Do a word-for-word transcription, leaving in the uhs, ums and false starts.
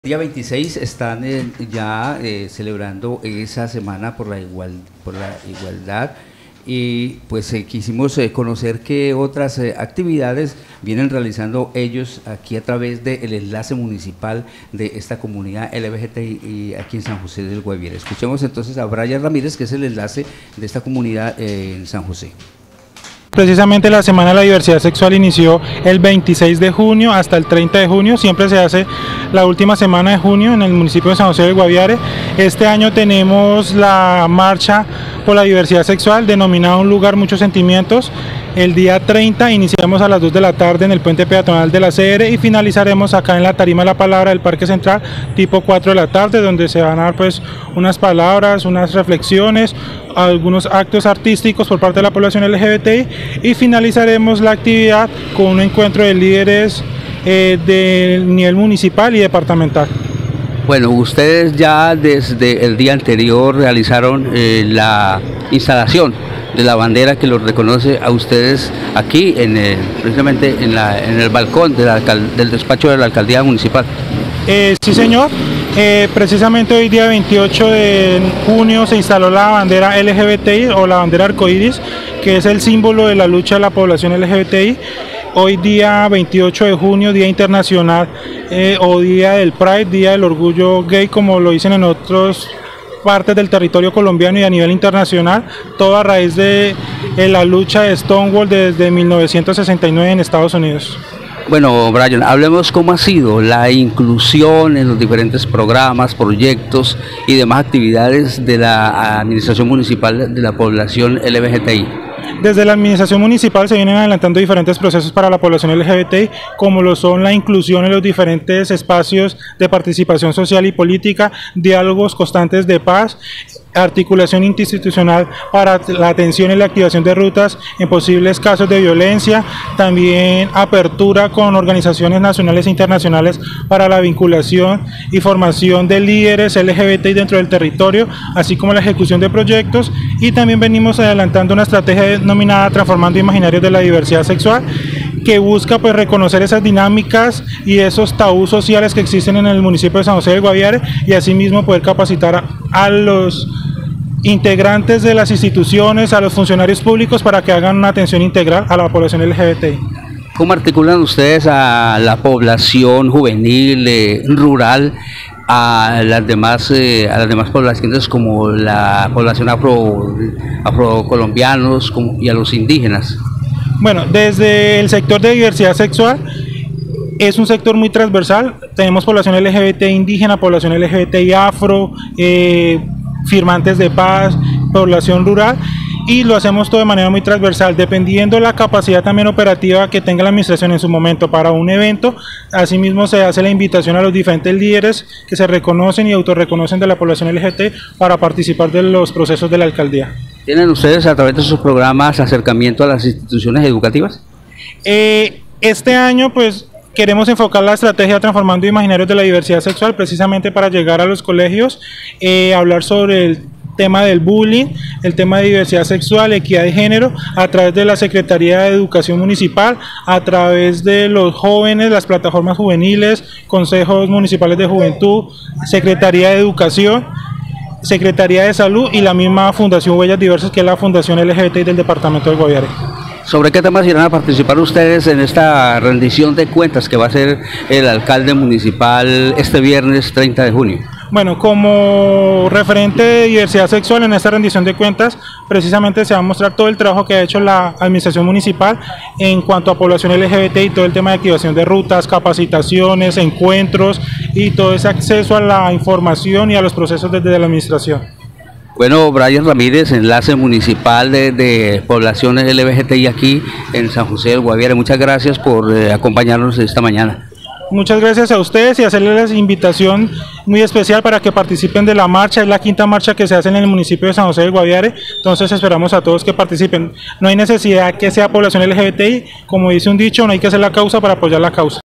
Día veintiséis están eh, ya eh, celebrando esa semana por la, igual, por la igualdad y pues eh, quisimos eh, conocer qué otras eh, actividades vienen realizando ellos aquí a través del enlace municipal de esta comunidad L G B T I aquí en San José del Guaviare. Escuchemos entonces a Brian Ramírez, que es el enlace de esta comunidad eh, en San José. Precisamente la Semana de la Diversidad Sexual inició el veintiséis de junio hasta el treinta de junio, siempre se hace la última semana de junio en el municipio de San José del Guaviare. Este año tenemos la marcha por la diversidad sexual, denominada Un Lugar, Muchos Sentimientos. El día treinta iniciamos a las dos de la tarde en el puente peatonal de la C R y finalizaremos acá en la tarima de la palabra del Parque Central, tipo cuatro de la tarde, donde se van a dar pues unas palabras, unas reflexiones, algunos actos artísticos por parte de la población L G B T I, y finalizaremos la actividad con un encuentro de líderes eh, del nivel municipal y departamental. Bueno, ustedes ya desde el día anterior realizaron eh, la instalación de la bandera que los reconoce a ustedes aquí, en el, precisamente en, la, en el balcón de la, del despacho de la alcaldía municipal. Eh, sí, señor. Eh, precisamente hoy día veintiocho de junio se instaló la bandera L G B T I o la bandera arcoíris, que es el símbolo de la lucha de la población L G B T I. Hoy día veintiocho de junio, Día Internacional eh, o Día del Pride, Día del Orgullo Gay, como lo dicen en otras partes del territorio colombiano y a nivel internacional, todo a raíz de eh, la lucha de Stonewall desde mil novecientos sesenta y nueve en Estados Unidos. Bueno, Brian, hablemos cómo ha sido la inclusión en los diferentes programas, proyectos y demás actividades de la administración municipal de la población L G B T I. Desde la administración municipal se vienen adelantando diferentes procesos para la población L G B T I, como lo son la inclusión en los diferentes espacios de participación social y política, diálogos constantes de paz, articulación institucional para la atención y la activación de rutas en posibles casos de violencia, también apertura con organizaciones nacionales e internacionales para la vinculación y formación de líderes L G B T I dentro del territorio, así como la ejecución de proyectos, y también venimos adelantando una estrategia denominada Transformando Imaginarios de la Diversidad Sexual, que busca pues reconocer esas dinámicas y esos tabús sociales que existen en el municipio de San José del Guaviare y asimismo poder capacitar a, a los integrantes de las instituciones, a los funcionarios públicos para que hagan una atención integral a la población L G B T I. ¿Cómo articulan ustedes a la población juvenil, eh, rural, a las demás eh, a las demás poblaciones como la población afro afrocolombianos como, y a los indígenas? Bueno, desde el sector de diversidad sexual es un sector muy transversal. Tenemos población L G B T I indígena, población L G B T I afro, eh, firmantes de paz, población rural, y lo hacemos todo de manera muy transversal, dependiendo de la capacidad también operativa que tenga la administración en su momento para un evento. Asimismo se hace la invitación a los diferentes líderes que se reconocen y autorreconocen de la población L G B T I para participar de los procesos de la alcaldía. ¿Tienen ustedes a través de sus programas acercamiento a las instituciones educativas? Eh, este año pues queremos enfocar la estrategia Transformando Imaginarios de la Diversidad Sexual precisamente para llegar a los colegios, eh, hablar sobre el tema del bullying, el tema de diversidad sexual, equidad de género, a través de la Secretaría de Educación Municipal, a través de los jóvenes, las plataformas juveniles, consejos municipales de juventud, Secretaría de Educación, Secretaría de Salud y la misma Fundación Huellas Diversas, que es la Fundación L G B T I del departamento del Guaviare. ¿Sobre qué temas irán a participar ustedes en esta rendición de cuentas que va a hacer el alcalde municipal este viernes treinta de junio? Bueno, como referente de diversidad sexual en esta rendición de cuentas, precisamente se va a mostrar todo el trabajo que ha hecho la administración municipal en cuanto a población L G B T I, todo el tema de activación de rutas, capacitaciones, encuentros y todo ese acceso a la información y a los procesos desde la administración. Bueno, Brian Ramírez, enlace municipal de, de poblaciones L G B T I aquí en San José del Guaviare, muchas gracias por eh, acompañarnos esta mañana. Muchas gracias a ustedes y hacerles la invitación muy especial para que participen de la marcha. Es la quinta marcha que se hace en el municipio de San José del Guaviare, entonces esperamos a todos que participen. No hay necesidad que sea población L G B T I, como dice un dicho, no hay que hacer la causa para apoyar la causa.